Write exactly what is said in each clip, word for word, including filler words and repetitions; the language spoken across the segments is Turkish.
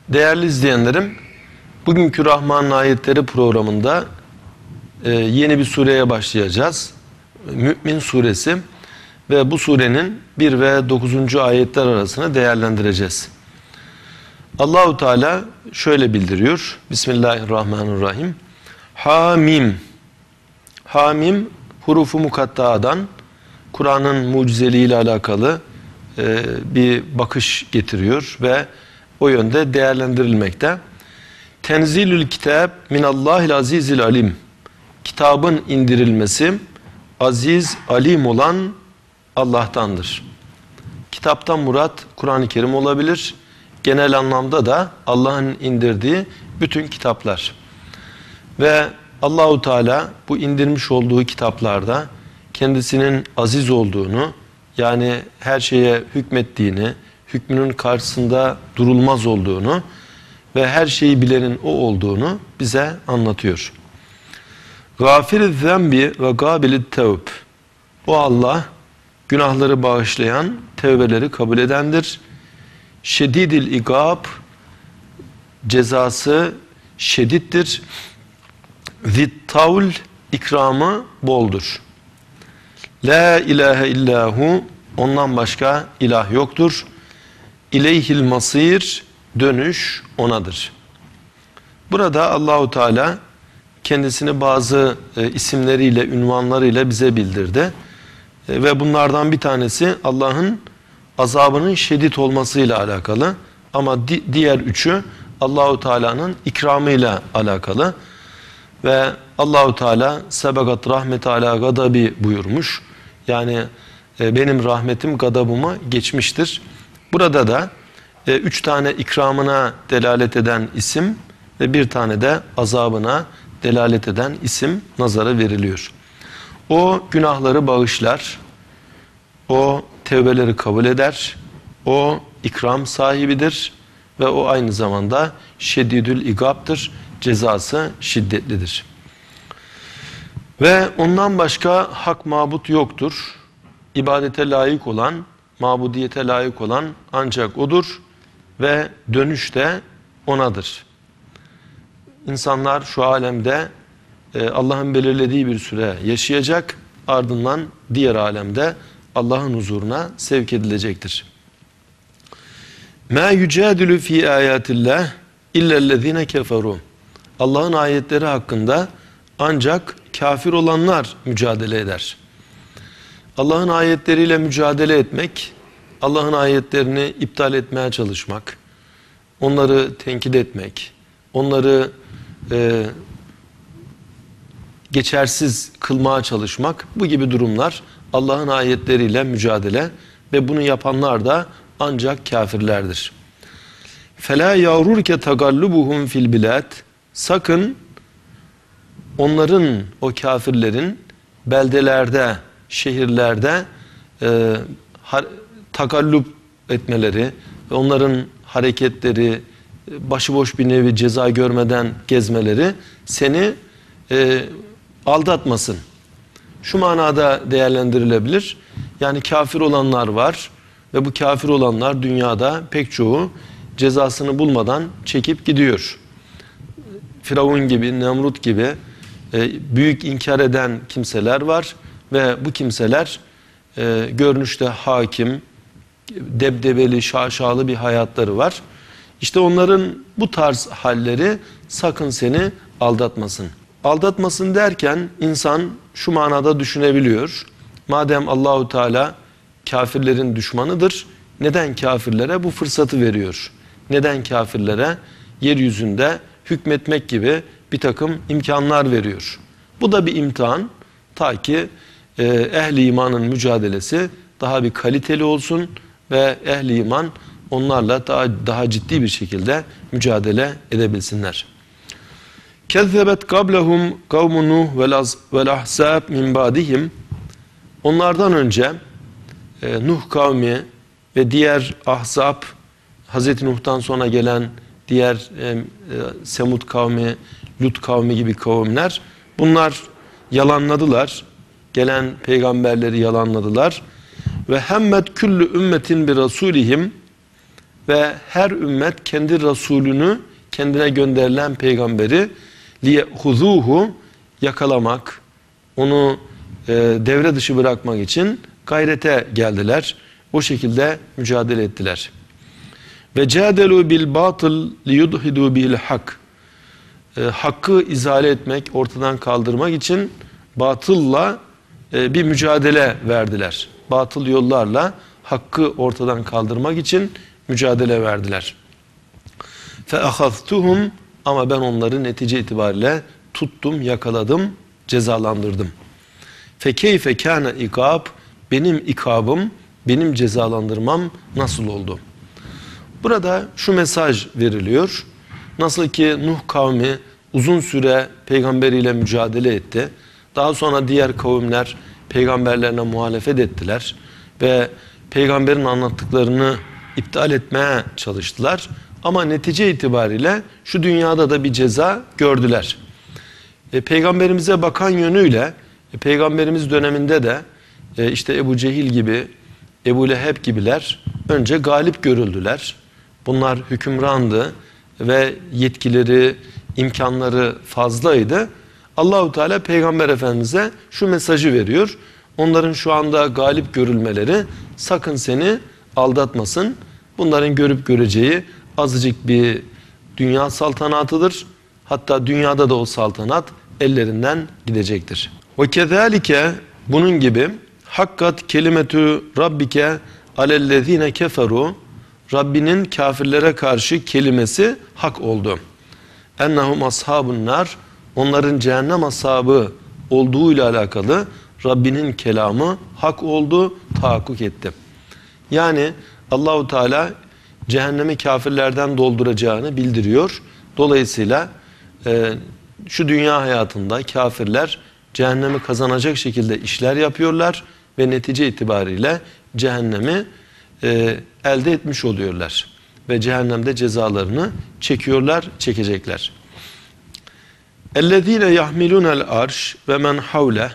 Değerli izleyenlerim, bugünkü Rahman'ın ayetleri programında e, yeni bir sureye başlayacağız. Mü'min suresi ve bu surenin bir ve dokuzuncu ayetler arasını değerlendireceğiz. Allahu Teala şöyle bildiriyor. Bismillahirrahmanirrahim. Hamim. Hamim hurufu mukatta'dan Kur'an'ın mucizeliğiyle alakalı e, bir bakış getiriyor ve o yönde değerlendirilmekte. Tenzilül kitab minallahil azizil alim. Kitabın indirilmesi aziz, alim olan Allah'tandır. Kitaptan murat Kur'an-ı Kerim olabilir. Genel anlamda da Allah'ın indirdiği bütün kitaplar. Ve Allahu Teala bu indirmiş olduğu kitaplarda kendisinin aziz olduğunu, yani her şeye hükmettiğini, hükmünün karşısında durulmaz olduğunu ve her şeyi bilenin o olduğunu bize anlatıyor. Gâfir-i zembi ve gâbil-i tevb. O Allah günahları bağışlayan, tevbeleri kabul edendir. Şedidil igab, cezası şedittir. Zittavl, ikramı boldur. La ilahe illahu, ondan başka ilah yoktur. İleyhil masir, dönüş onadır. Burada Allahu Teala kendisini bazı e, isimleriyle, ünvanlarıyla bize bildirdi. E, ve bunlardan bir tanesi Allah'ın azabının şiddet olmasıyla alakalı. Ama di diğer üçü Allahu Teala'nın ikramıyla alakalı. Ve Allahu Teala sebegat rahmet ala gadabi buyurmuş. Yani e, benim rahmetim gadabımı geçmiştir. Burada da e, üç tane ikramına delalet eden isim ve bir tane de azabına delalet eden isim nazara veriliyor. O günahları bağışlar, o tevbeleri kabul eder, o ikram sahibidir ve o aynı zamanda şedidül igab'tır, cezası şiddetlidir. Ve ondan başka hak mabut yoktur. İbadete layık olan, mabudiyete layık olan ancak odur ve dönüş de onadır. İnsanlar şu alemde e, Allah'ın belirlediği bir süre yaşayacak, ardından diğer alemde Allah'ın huzuruna sevk edilecektir. مَا يُجَادِلُ ف۪ي آيَاتِ اللّٰهِ اِلَّا الَّذ۪ينَ كَفَرُوا. Allah'ın ayetleri hakkında ancak kafir olanlar mücadele eder. Allah'ın ayetleriyle mücadele etmek, Allah'ın ayetlerini iptal etmeye çalışmak, onları tenkit etmek, onları e, geçersiz kılmaya çalışmak, bu gibi durumlar Allah'ın ayetleriyle mücadele ve bunu yapanlar da ancak kafirlerdir. فَلَا يَعْرُرْكَ تَغَلُّبُهُمْ fil bilad. Sakın onların, o kafirlerin beldelerde, şehirlerde e, takallup etmeleri ve onların hareketleri, başıboş bir nevi ceza görmeden gezmeleri seni e, aldatmasın. Şu manada değerlendirilebilir. Yani kafir olanlar var ve bu kafir olanlar dünyada pek çoğu cezasını bulmadan çekip gidiyor. Firavun gibi, Nemrut gibi e, büyük inkar eden kimseler var ve bu kimseler e, görünüşte hakim, debdebeli, şaşalı bir hayatları var. İşte onların bu tarz halleri sakın seni aldatmasın. Aldatmasın derken insan şu manada düşünebiliyor. Madem Allahu Teala kafirlerin düşmanıdır, neden kafirlere bu fırsatı veriyor? Neden kafirlere yeryüzünde hükmetmek gibi bir takım imkanlar veriyor? Bu da bir imtihan. Ta ki e, ehli imanın mücadelesi daha bir kaliteli olsun ve ehli iman onlarla daha, daha ciddi bir şekilde mücadele edebilsinler. Kezzebet kablehum kavmu Nuh vel ahzab min ba'dihim. Onlardan önce e, Nuh kavmi ve diğer ahzab, Hazreti Nuh'tan sonra gelen diğer e, e, Semud kavmi, Lut kavmi gibi kavimler, bunlar yalanladılar. Gelen peygamberleri yalanladılar. Ve hemmet küllü ümmetin bir rasulihim. Ve her ümmet kendi Resulünü, kendine gönderilen peygamberi liyehuzuhu, yakalamak, onu e, devre dışı bırakmak için gayrete geldiler. O şekilde mücadele ettiler. Ve cadelu bil batıl liyudhidu bil hak. E, hakkı izale etmek, ortadan kaldırmak için batılla e, bir mücadele verdiler. Batıl yollarla hakkı ortadan kaldırmak için mücadele verdiler. Fe ahaztuhum, ama ben onları netice itibariyle tuttum, yakaladım, cezalandırdım. Fe keyfe kana ikab, benim ikabım, benim cezalandırmam nasıl oldu? Burada şu mesaj veriliyor. Nasıl ki Nuh kavmi uzun süre peygamberiyle mücadele etti. Daha sonra diğer kavimler peygamberlerine muhalefet ettiler ve peygamberin anlattıklarını iptal etmeye çalıştılar. Ama netice itibariyle şu dünyada da bir ceza gördüler. E, peygamberimize bakan yönüyle e, peygamberimiz döneminde de e, işte Ebu Cehil gibi, Ebu Leheb gibiler önce galip görüldüler. Bunlar hükümrandı ve yetkileri, imkanları fazlaydı. Allahu Teala Peygamber Efendimiz'e şu mesajı veriyor. Onların şu anda galip görülmeleri sakın seni aldatmasın. Bunların görüp göreceği azıcık bir dünya saltanatıdır. Hatta dünyada da o saltanat ellerinden gidecektir. Ve kezalike, bunun gibi hakkat kelimetü rabbike alellezine keferu, Rabbinin kafirlere karşı kelimesi hak oldu. Ennehum ashabun nar, onların cehennem ashabı olduğuyla alakalı Rabbinin kelamı hak oldu, tahakkuk etti. Yani Allahu Teala cehennemi kafirlerden dolduracağını bildiriyor. Dolayısıyla e, şu dünya hayatında kafirler cehennemi kazanacak şekilde işler yapıyorlar ve netice itibariyle cehennemi e, elde etmiş oluyorlar. Ve cehennemde cezalarını çekiyorlar, çekecekler. اَلَّذ۪ينَ يَحْمِلُونَ الْاَرْشِ وَمَنْ حَوْلَهِ,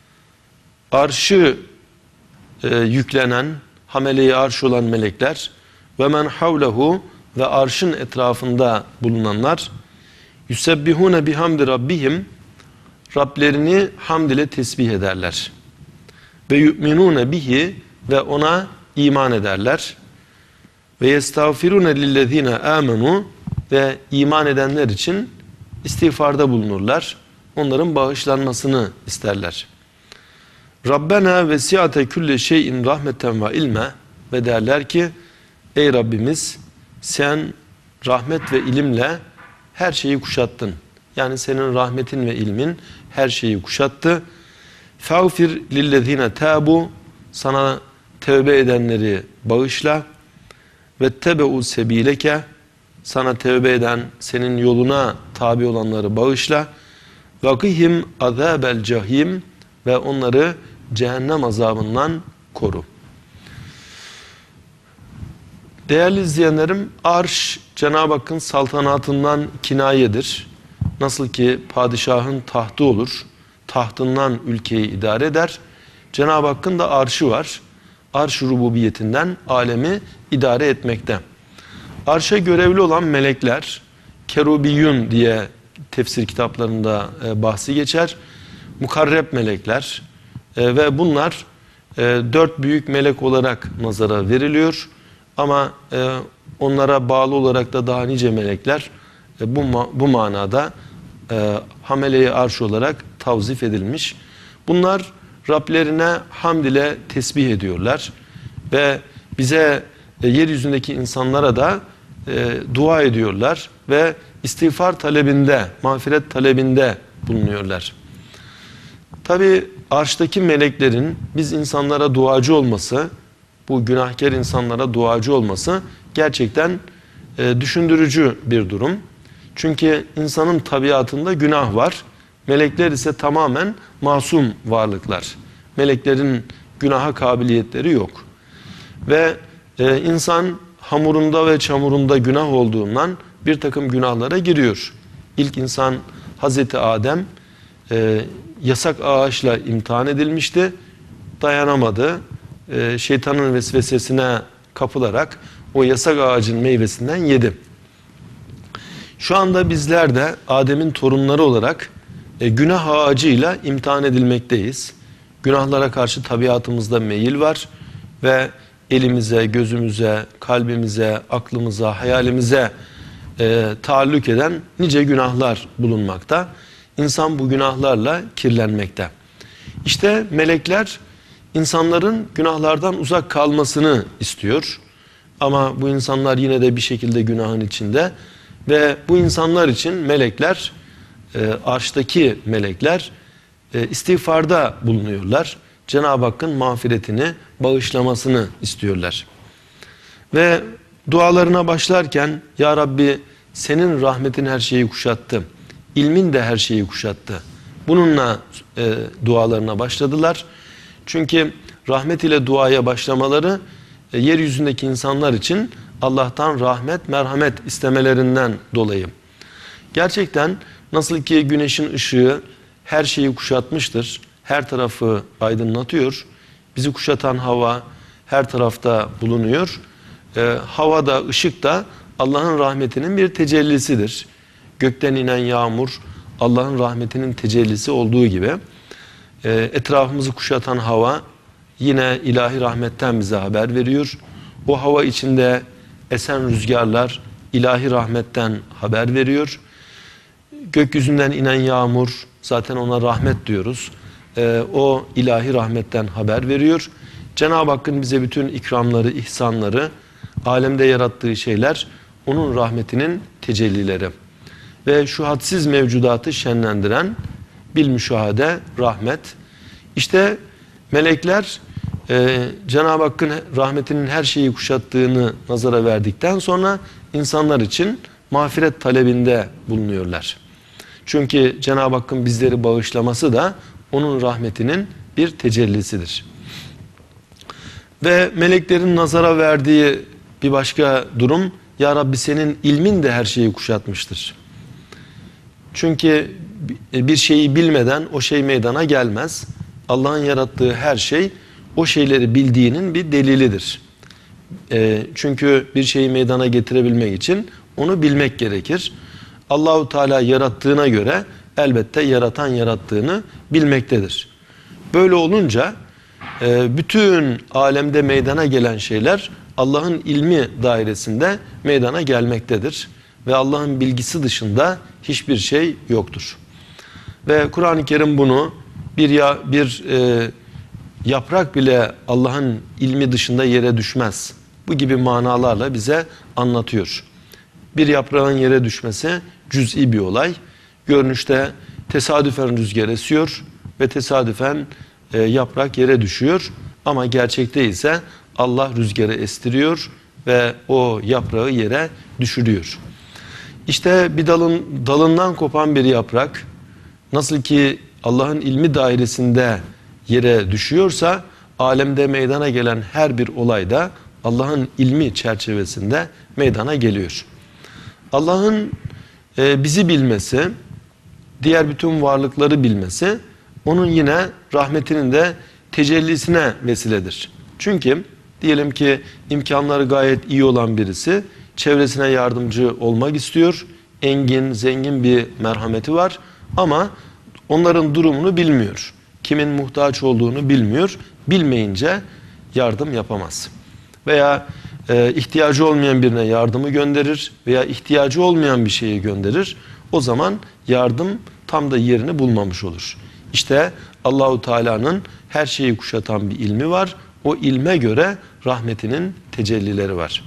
arşı e, yüklenen, hamele-i arş olan melekler ve men havlehu, ve arşın etrafında bulunanlar yusebbihune bihamdi rabbihim, Rablerini hamd ile tesbih ederler. Ve yu'minune bihi, ve ona iman ederler. Ve yestağfirune lillezine amenu, ve iman edenler için istiğfarda bulunurlar. Onların bağışlanmasını isterler. Rabbena vesiate külle şeyin rahmeten ve ilme, ve derler ki ey Rabbimiz, sen rahmet ve ilimle her şeyi kuşattın. Yani senin rahmetin ve ilmin her şeyi kuşattı. Fağfir lillezine tabu, sana tevbe edenleri bağışla. Ve tebe'u sebileke, sana tevbe eden, senin yoluna tabi olanları bağışla. Ve qihim azabel cahim, ve onları cehennem azabından koru. Değerli izleyenlerim, arş Cenab-ı Hakk'ın saltanatından kinayedir. Nasıl ki padişahın tahtı olur, tahtından ülkeyi idare eder. Cenab-ı Hakk'ın da arşı var. Arş rububiyetinden alemi idare etmekte. Arşa görevli olan melekler, kerubiyyun diye tefsir kitaplarında e, bahsi geçer. Mukarreb melekler e, ve bunlar e, dört büyük melek olarak nazara veriliyor. Ama e, onlara bağlı olarak da daha nice melekler e, bu, ma bu manada e, hamele-i arş olarak tavzif edilmiş. Bunlar Rablerine hamd ile tesbih ediyorlar ve bize e, yeryüzündeki insanlara da e, dua ediyorlar ve istiğfar talebinde, mağfiret talebinde bulunuyorlar. Tabi arştaki meleklerin biz insanlara duacı olması, bu günahkar insanlara duacı olması gerçekten e, düşündürücü bir durum. Çünkü insanın tabiatında günah var. Melekler ise tamamen masum varlıklar. Meleklerin günaha kabiliyetleri yok. Ve e, insan hamurunda ve çamurunda günah olduğundan bir takım günahlara giriyor. İlk insan Hazreti Adem e, yasak ağaçla imtihan edilmişti. Dayanamadı. E, şeytanın vesvesesine kapılarak o yasak ağacın meyvesinden yedi. Şu anda bizler de Adem'in torunları olarak e, günah ağacıyla imtihan edilmekteyiz. Günahlara karşı tabiatımızda meyil var ve elimize, gözümüze, kalbimize, aklımıza, hayalimize e, taalluk eden nice günahlar bulunmakta. İnsan bu günahlarla kirlenmekte. İşte melekler insanların günahlardan uzak kalmasını istiyor. Ama bu insanlar yine de bir şekilde günahın içinde ve bu insanlar için melekler, e, arştaki melekler e, istiğfarda bulunuyorlar. Cenab-ı Hakk'ın mağfiretini, bağışlamasını istiyorlar. Ve dualarına başlarken Ya Rabbi senin rahmetin her şeyi kuşattı. İlmin de her şeyi kuşattı. Bununla e, dualarına başladılar. Çünkü rahmet ile duaya başlamaları e, yeryüzündeki insanlar için Allah'tan rahmet, merhamet istemelerinden dolayı. Gerçekten nasıl ki güneşin ışığı her şeyi kuşatmıştır, her tarafı aydınlatıyor. Bizi kuşatan hava her tarafta bulunuyor. E, hava da, ışık da Allah'ın rahmetinin bir tecellisidir. Gökten inen yağmur Allah'ın rahmetinin tecellisi olduğu gibi e, etrafımızı kuşatan hava yine ilahi rahmetten bize haber veriyor. O hava içinde esen rüzgarlar ilahi rahmetten haber veriyor. Gökyüzünden inen yağmur, zaten ona rahmet diyoruz. Ee, o ilahi rahmetten haber veriyor. Cenab-ı Hakk'ın bize bütün ikramları, ihsanları, alemde yarattığı şeyler onun rahmetinin tecellileri. Ve şu hadsiz mevcudatı şenlendiren bilmüşahede rahmet. İşte melekler e, Cenab-ı Hakk'ın rahmetinin her şeyi kuşattığını nazara verdikten sonra insanlar için mağfiret talebinde bulunuyorlar. Çünkü Cenab-ı Hakk'ın bizleri bağışlaması da onun rahmetinin bir tecellisidir. Ve meleklerin nazara verdiği bir başka durum, Ya Rabbi senin ilmin de her şeyi kuşatmıştır. Çünkü bir şeyi bilmeden o şey meydana gelmez. Allah'ın yarattığı her şey o şeyleri bildiğinin bir delilidir. E, çünkü bir şeyi meydana getirebilmek için onu bilmek gerekir. Allahu Teala yarattığına göre elbette yaratan yarattığını bilmektedir. Böyle olunca e, bütün alemde meydana gelen şeyler Allah'ın ilmi dairesinde meydana gelmektedir. Ve Allah'ın bilgisi dışında hiçbir şey yoktur. Ve Kur'an-ı Kerim bunu bir ya bir e, yaprak bile Allah'ın ilmi dışında yere düşmez. Bu gibi manalarla bize anlatıyor. Bir yaprağın yere düşmesi cüz'i bir olay. Görünüşte tesadüfen rüzgar esiyor ve tesadüfen e, yaprak yere düşüyor. Ama gerçekte ise Allah rüzgarı estiriyor ve o yaprağı yere düşürüyor. İşte bir dalın dalından kopan bir yaprak nasıl ki Allah'ın ilmi dairesinde yere düşüyorsa alemde meydana gelen her bir olay da Allah'ın ilmi çerçevesinde meydana geliyor. Allah'ın e, bizi bilmesi, diğer bütün varlıkları bilmesi onun yine rahmetinin de tecellisine vesiledir. Çünkü diyelim ki imkanları gayet iyi olan birisi çevresine yardımcı olmak istiyor. Engin, zengin bir merhameti var ama onların durumunu bilmiyor. Kimin muhtaç olduğunu bilmiyor. Bilmeyince yardım yapamaz. Veya e, ihtiyacı olmayan birine yardımı gönderir veya ihtiyacı olmayan bir şeyi gönderir. O zaman yardım tam da yerini bulmamış olur. İşte Allahu Teala'nın her şeyi kuşatan bir ilmi var. O ilme göre rahmetinin tecellileri var.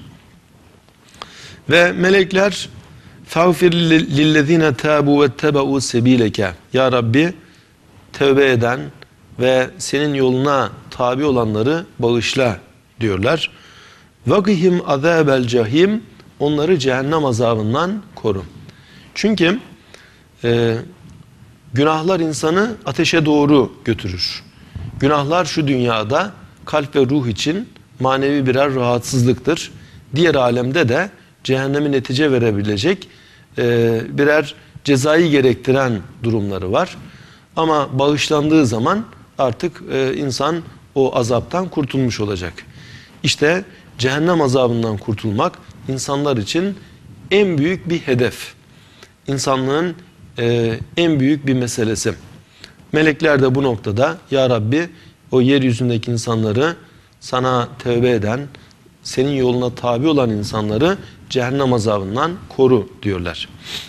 Ve melekler فَغْفِرْ لِلَّذ۪ينَ تَابُوا وَاتَّبَعُوا سَب۪يلَكَ Ya Rabbi tövbe eden ve senin yoluna tabi olanları bağışla diyorlar. وَقِهِمْ عَذَابَ الْجَحِيمِ Onları cehennem azabından koru. Çünkü e, günahlar insanı ateşe doğru götürür. Günahlar şu dünyada kalp ve ruh için manevi birer rahatsızlıktır. Diğer alemde de cehennemi netice verebilecek e, birer cezayı gerektiren durumları var. Ama bağışlandığı zaman artık e, insan o azaptan kurtulmuş olacak. İşte cehennem azabından kurtulmak insanlar için en büyük bir hedef. İnsanlığın e, en büyük bir meselesi. Melekler de bu noktada ya Rabbi o yeryüzündeki insanları sana tövbe eden, senin yoluna tabi olan insanları cehennem azabından koru diyorlar.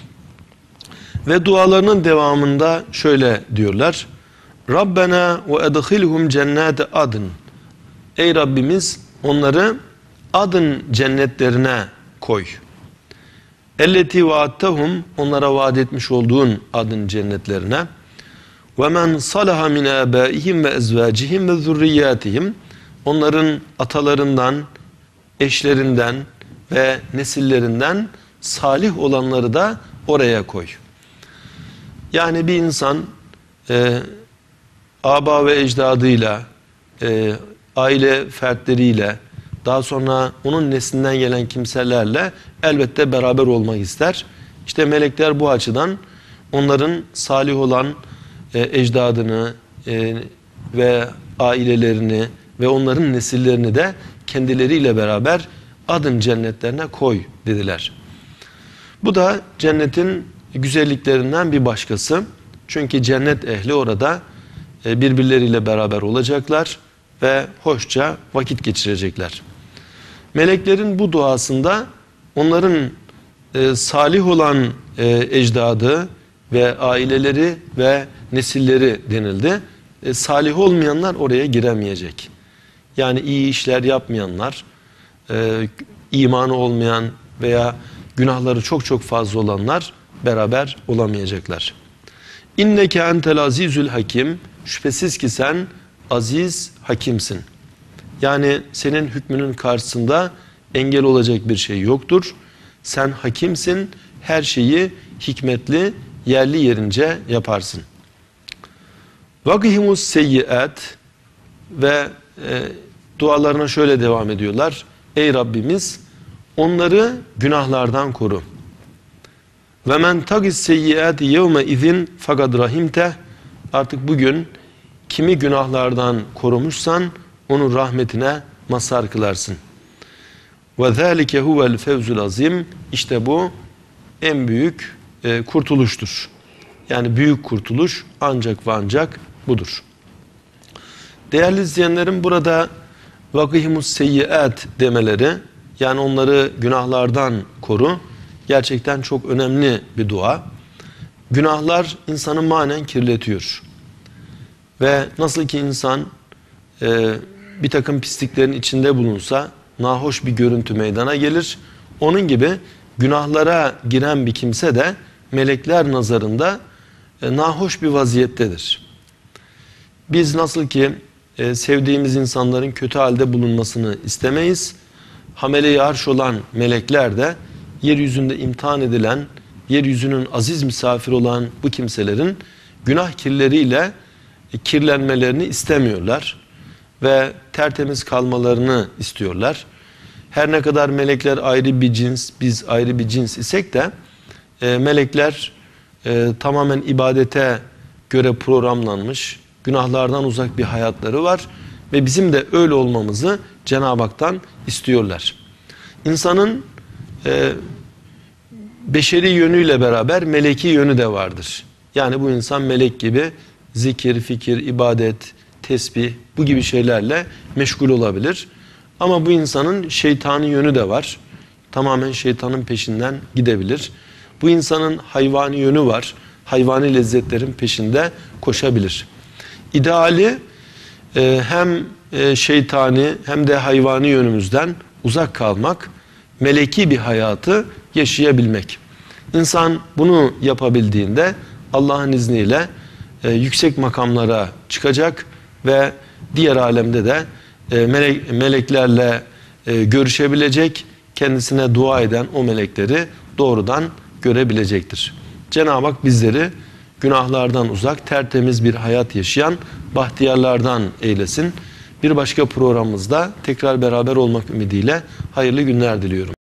Ve dualarının devamında şöyle diyorlar. Rabbena ve edhilhum cennete adın. Ey Rabbimiz onları adın cennetlerine koy. Elleti vaattehum, onlara vaat etmiş olduğun adın cennetlerine. Ve men salaha min abaihim ve ezvacihim ve zurriyatihim, onların atalarından, eşlerinden ve nesillerinden salih olanları da oraya koy. Yani bir insan e, aba ve ecdadıyla, e, aile fertleriyle, daha sonra onun neslinden gelen kimselerle elbette beraber olmak ister. İşte melekler bu açıdan onların salih olan e, ecdadını e, ve ailelerini ve onların nesillerini de kendileriyle beraber adın cennetlerine koy dediler. Bu da cennetin güzelliklerinden bir başkası. Çünkü cennet ehli orada e, birbirleriyle beraber olacaklar ve hoşça vakit geçirecekler. Meleklerin bu duasında onların e, salih olan e, ecdadı ve aileleri ve nesilleri denildi. E, salih olmayanlar oraya giremeyecek. Yani iyi işler yapmayanlar, e, imanı olmayan veya günahları çok çok fazla olanlar beraber olamayacaklar. İnneke entel azizül hakim, şüphesiz ki sen aziz hakimsin. Yani senin hükmünün karşısında engel olacak bir şey yoktur. Sen hakimsin, her şeyi hikmetli, yerli yerince yaparsın. Vakihimus seyyiat ve e, dualarına şöyle devam ediyorlar. Ey Rabbimiz onları günahlardan koru. Ve men tagis seyyiati yevme izin fakad rahimte, artık bugün kimi günahlardan korumuşsan onun rahmetine mazhar kılarsın. Ve zâlike huvel fevzul azim, işte bu en büyük e, kurtuluştur. Yani büyük kurtuluş ancak ve ancak budur. Değerli izleyenlerim, burada vakihimus seyyiat demeleri, yani onları günahlardan koru, gerçekten çok önemli bir dua. Günahlar insanı manen kirletiyor. Ve nasıl ki insan e, bir takım pisliklerin içinde bulunsa nahoş bir görüntü meydana gelir. Onun gibi günahlara giren bir kimse de melekler nazarında e, nahoş bir vaziyettedir. Biz nasıl ki e, sevdiğimiz insanların kötü halde bulunmasını istemeyiz. Hamele-i arş olan melekler de yeryüzünde imtihan edilen, yeryüzünün aziz misafir olan bu kimselerin günah kirleriyle kirlenmelerini istemiyorlar ve tertemiz kalmalarını istiyorlar. Her ne kadar melekler ayrı bir cins, biz ayrı bir cins isek de e, melekler e, tamamen ibadete göre programlanmış, günahlardan uzak bir hayatları var ve bizim de öyle olmamızı Cenab-ı Hak'tan istiyorlar. İnsanın e, beşeri yönüyle beraber meleki yönü de vardır. Yani bu insan melek gibi zikir, fikir, ibadet, tesbih, bu gibi şeylerle meşgul olabilir. Ama bu insanın şeytani yönü de var. Tamamen şeytanın peşinden gidebilir. Bu insanın hayvani yönü var. Hayvani lezzetlerin peşinde koşabilir. İdeali e, hem e, şeytani hem de hayvani yönümüzden uzak kalmak, meleki bir hayatı yaşayabilmek. İnsan bunu yapabildiğinde Allah'ın izniyle e, yüksek makamlara çıkacak ve diğer alemde de e, melek, meleklerle e, görüşebilecek, kendisine dua eden o melekleri doğrudan görebilecektir. Cenab-ı Hak bizleri günahlardan uzak, tertemiz bir hayat yaşayan bahtiyarlardan eylesin. Bir başka programımızda tekrar beraber olmak ümidiyle hayırlı günler diliyorum.